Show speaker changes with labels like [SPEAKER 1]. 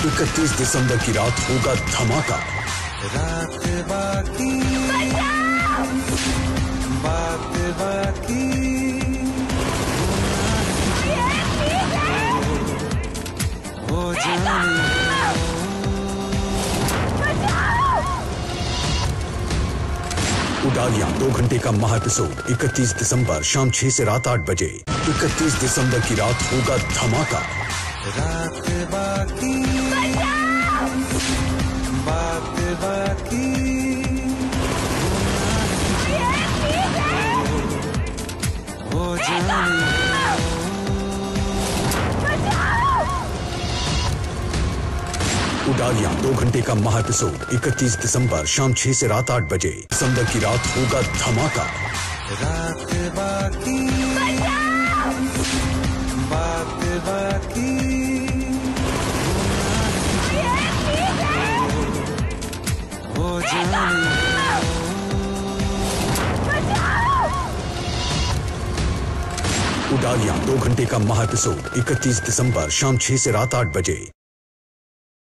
[SPEAKER 1] 31 दिसंबर की रात होगा धमाका।
[SPEAKER 2] रात बाकी, बात बाकी, हो जाने
[SPEAKER 1] उडालियां 2 घंटे का महा एपिसोड 31 दिसंबर शाम 6 से रात 8 बजे। 31 दिसंबर की रात होगा धमाका।
[SPEAKER 2] रात बाकी, बात बाकी, हो जाने
[SPEAKER 1] उडालियां 2 घंटे का महा एपिसोड 31 दिसंबर शाम 6 से रात 8 बजे। दिसंबर की रात होगा धमाका।
[SPEAKER 2] रात बाकी, बात बाकी, हो जाने
[SPEAKER 1] उडालियां 2 घंटे का महा एपिसोड 31 दिसंबर शाम 6 से रात 8 बजे।